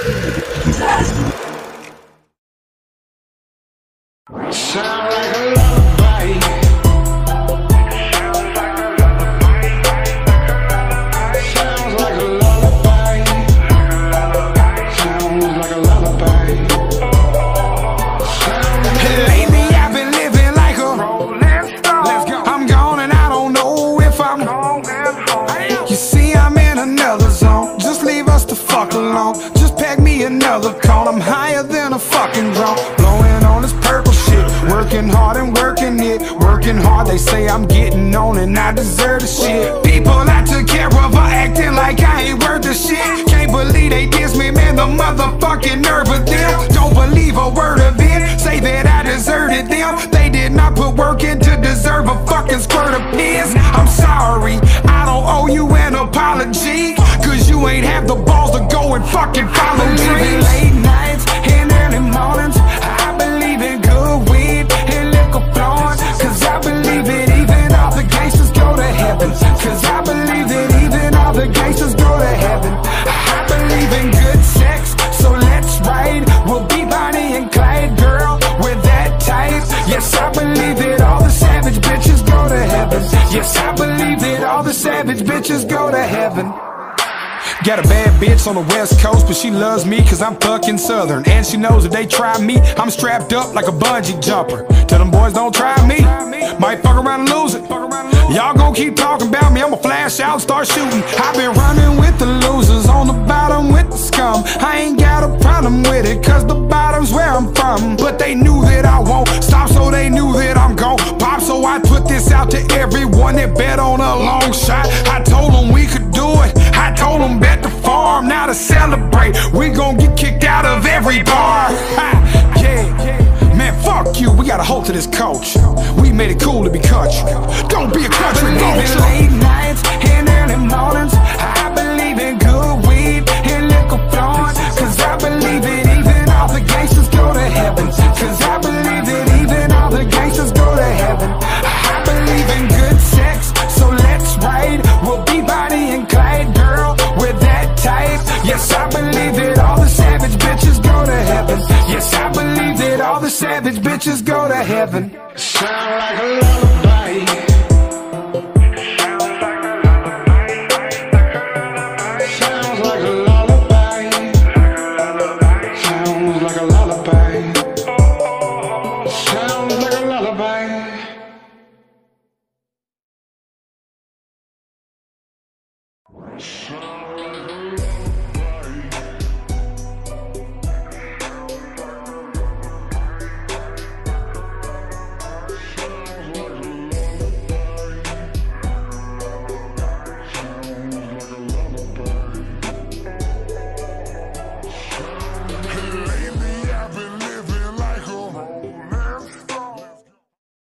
Sound like a lullaby. Sounds like a lullaby. Sounds like a lullaby. Lately I've been living like a rolling stone. I'm gone and I don't know if I'm home. You see I'm in another zone. Just leave us the fuck alone. Just pack me another cone. I'm higher than a fucking drone. Blowing on this purple shit. Working hard and working it. Working hard, they say I'm getting on and I deserve the shit. People I took care of are acting like I ain't worth the shit. Can't believe they diss me, man, the motherfucking nerve of them. Don't believe a word of it. Say that I deserted them. They did not put work in to deserve a fucking squirt of piss. I'm sorry, I don't owe you an apology, cause you ain't have the balls to go and fucking follow dreams. Late nights and early mornings, I believe in good weed and liquor flowing, cause I believe it even all the gangsters go to heaven. Cause I believe that even all the gangsters go to heaven. I believe in good sex, so let's ride. We'll be Bonnie and Clyde, girl, we're that type. Yes, I believe that all the savage bitches go to heaven. Yes, I believe that all the savage bitches go to heaven. Got a bad bitch on the west coast, but she loves me cause I'm fucking southern. And she knows if they try me, I'm strapped up like a bungee jumper. Tell them boys don't try me, might fuck around and lose it. Y'all gon' keep talking about me, I'ma flash out, start shooting. I've been running with the losers, on the bottom with the scum. I ain't got a problem with it, cause the bottom's where I'm from. But they knew that I won't stop, so they knew that I'm gon' pop. So I put this out to everyone that bet on a long shot. I told them we could do it, I told them bet the farm, now to celebrate, we gon' get kicked out of every bar. Yeah, man, fuck you, we got a hold to this coach. We made it cool to be country. Don't be a country vulture. Late nights and early mornings, I believe in good weed and liquor flowing, cause I believe it even all the gangsters go to heaven. Cause I believe that even all the gangsters go to heaven. I believe in good sex, so let's ride. We'll be Bonnie and Clyde, girl, we're that type. Yes, I believe that all the savage bitches go to heaven. Yes, I believe that all the savage bitches go to heaven.